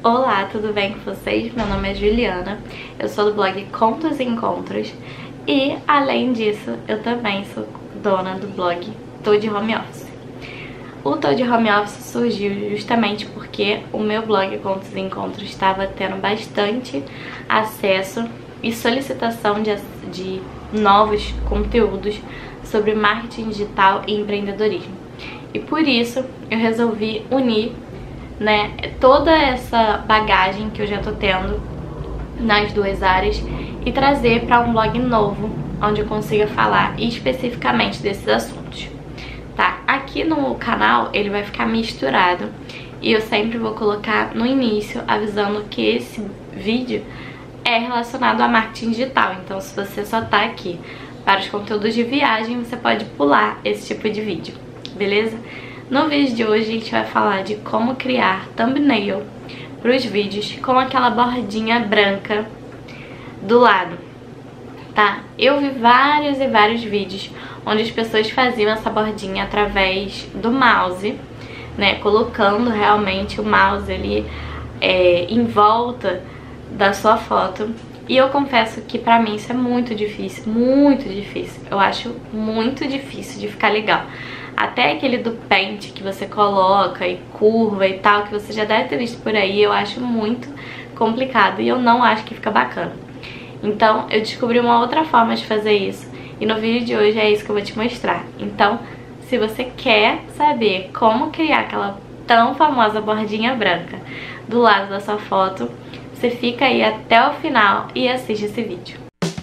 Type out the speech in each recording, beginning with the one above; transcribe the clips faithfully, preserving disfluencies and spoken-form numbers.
Olá, tudo bem com vocês? Meu nome é Juliana, eu sou do blog Contos e Encontros e, além disso, eu também sou dona do blog Tô de Home Office. O Tô de Home Office surgiu justamente porque o meu blog Contos e Encontros estava tendo bastante acesso e solicitação de, de novos conteúdos sobre marketing digital e empreendedorismo. E por isso eu resolvi unir né, toda essa bagagem que eu já tô tendo nas duas áreas e trazer para um blog novo, onde eu consiga falar especificamente desses assuntos, tá? Aqui no canal ele vai ficar misturado e eu sempre vou colocar no início avisando que esse vídeo é relacionado a marketing digital, então se você só tá aqui para os conteúdos de viagem, você pode pular esse tipo de vídeo, beleza? No vídeo de hoje a gente vai falar de como criar thumbnail para os vídeos com aquela bordinha branca do lado, tá? Eu vi vários e vários vídeos onde as pessoas faziam essa bordinha através do mouse, né? Colocando realmente o mouse ali é, em volta da sua foto. E eu confesso que pra mim isso é muito difícil, muito difícil. Eu acho muito difícil de ficar legal. Até aquele do pente que você coloca e curva e tal, que você já deve ter visto por aí, eu acho muito complicado e eu não acho que fica bacana. Então eu descobri uma outra forma de fazer isso e no vídeo de hoje é isso que eu vou te mostrar. Então, se você quer saber como criar aquela tão famosa bordinha branca do lado da sua foto, você fica aí até o final e assiste esse vídeo.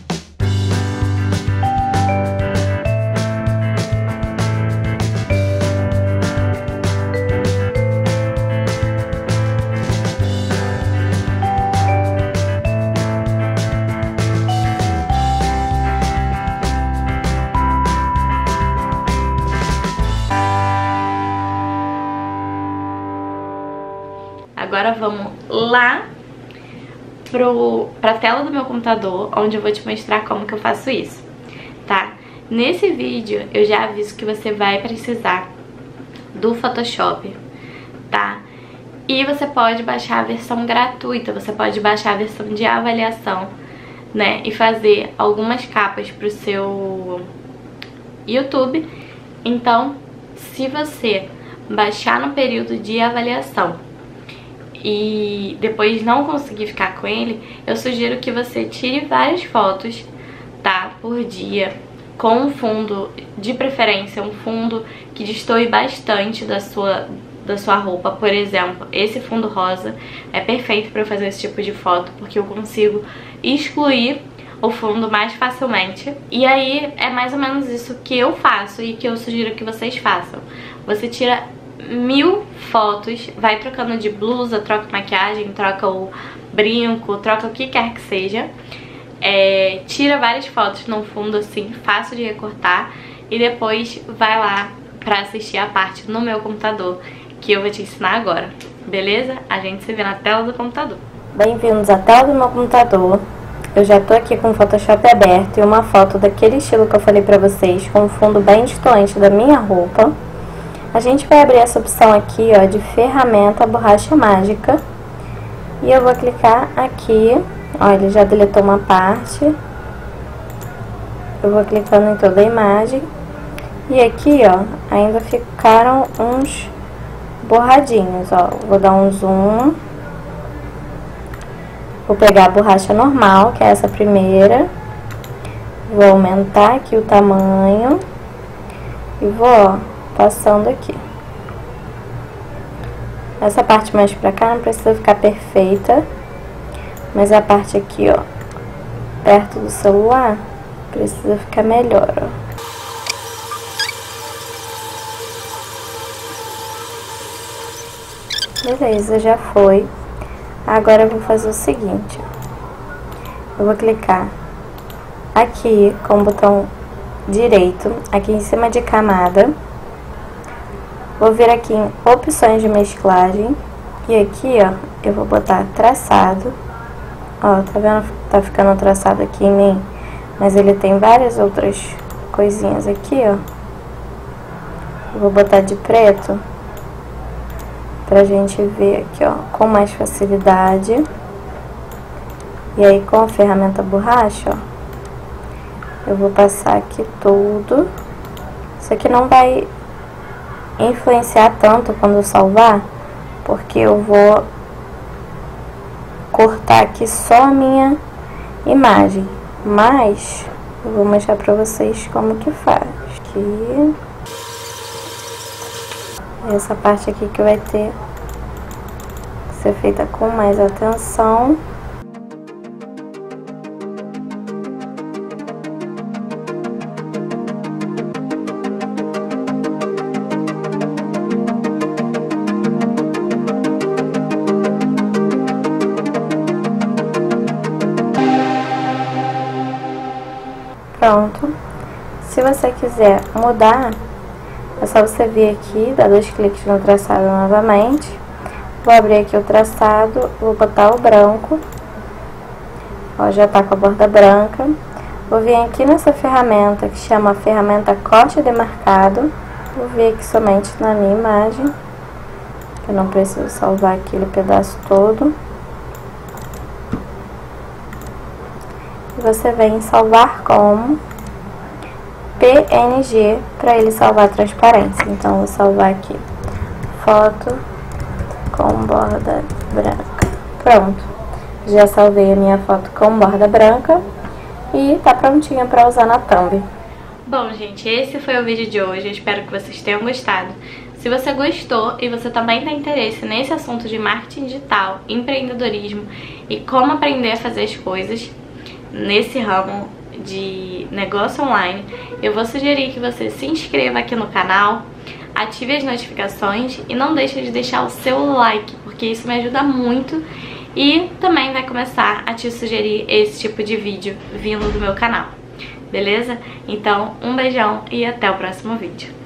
Agora vamos lá para a tela do meu computador, onde eu vou te mostrar como que eu faço isso, tá? Nesse vídeo eu já aviso que você vai precisar do Photoshop, tá? E você pode baixar a versão gratuita, você pode baixar a versão de avaliação, né? E fazer algumas capas para o seu YouTube. Então, se você baixar no período de avaliação e depois não conseguir ficar com ele, eu sugiro que você tire várias fotos, tá, por dia, com um fundo, de preferência, um fundo que destoe bastante da sua, da sua roupa. Por exemplo, esse fundo rosa é perfeito para fazer esse tipo de foto, porque eu consigo excluir o fundo mais facilmente. E aí é mais ou menos isso que eu faço e que eu sugiro que vocês façam. Você tira mil fotos, vai trocando de blusa, troca maquiagem, troca o brinco, troca o que quer que seja, é, tira várias fotos num fundo assim, fácil de recortar, e depois vai lá pra assistir a parte no meu computador, que eu vou te ensinar agora, beleza? A gente se vê na tela do computador. Bem-vindos à tela do meu computador. Eu já tô aqui com o Photoshop aberto e uma foto daquele estilo que eu falei pra vocês, com um fundo bem distoante da minha roupa. A gente vai abrir essa opção aqui, ó, de ferramenta borracha mágica. E eu vou clicar aqui. Ó, ele já deletou uma parte. Eu vou clicando em toda a imagem. E aqui, ó, ainda ficaram uns borradinhos, ó. Vou dar um zoom. Vou pegar a borracha normal, que é essa primeira. Vou aumentar aqui o tamanho. E vou, ó, passando aqui. Essa parte mais pra cá não precisa ficar perfeita, mas a parte aqui, ó, perto do celular, precisa ficar melhor, ó. Beleza, já foi. Agora eu vou fazer o seguinte. Eu vou clicar aqui com o botão direito, aqui em cima de camada. Vou vir aqui em opções de mesclagem. E aqui, ó, eu vou botar traçado. Ó, tá vendo? Tá ficando traçado aqui em mim. Mas ele tem várias outras coisinhas aqui, ó. Eu vou botar de preto pra gente ver aqui, ó, com mais facilidade. E aí com a ferramenta borracha, ó, eu vou passar aqui tudo. Isso aqui não vai influenciar tanto quando eu salvar, porque eu vou cortar aqui só a minha imagem, mas eu vou mostrar pra vocês como que faz. Aqui, essa parte aqui que vai ter que ser feita com mais atenção. Pronto. Se você quiser mudar, é só você vir aqui, dar dois cliques no traçado novamente. Vou abrir aqui o traçado, vou botar o branco. Ó, já tá com a borda branca. Vou vir aqui nessa ferramenta que chama ferramenta corte demarcado. Vou vir aqui somente na minha imagem. Eu não preciso salvar aquele pedaço todo. Você vem em salvar como P N G para ele salvar a transparência. Então, vou salvar aqui foto com borda branca. Pronto, já salvei a minha foto com borda branca e tá prontinha para usar na thumb. Bom, gente, esse foi o vídeo de hoje. Eu espero que vocês tenham gostado. Se você gostou e você também tem interesse nesse assunto de marketing digital, empreendedorismo e como aprender a fazer as coisas nesse ramo de negócio online, eu vou sugerir que você se inscreva aqui no canal, ative as notificações e não deixe de deixar o seu like, porque isso me ajuda muito e também vai começar a te sugerir esse tipo de vídeo vindo do meu canal, beleza? Então, um beijão e até o próximo vídeo.